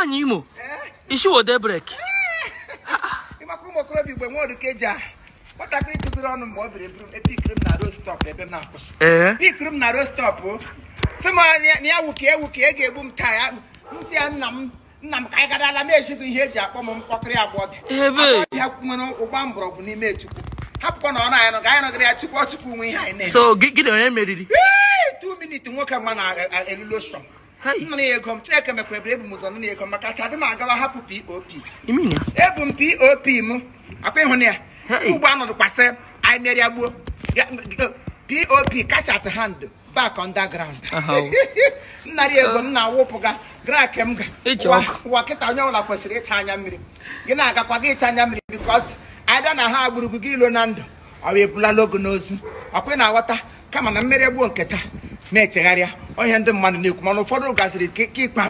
Nwanyi Imo. Issue with the break. Imakumo Club, you were Keja. What I think to be on a big room narrow stop, a big big room narrow stop. Someone near Wuki, gave boom tire. Nam Kagala made you hear Japon Pokria body. One broken image. Happen on I know to watch you. So get a remedy. 2 minutes to work a man a illusion. Money come check and a problem was on the Macadama happy POP. You mean Ebum POP? I pay on here. One of the passer, I made a book. POP catch at the hand. Back on that ground. Nadia now Wopoga, Grakem, walk it on your opposite Tanya. You know, I got Tanya because I don't know how would Gilo Nando or a Blalogo nose. Upon our water, come on, I made a book. Nature area, I hand the money, Mono photo gas, keep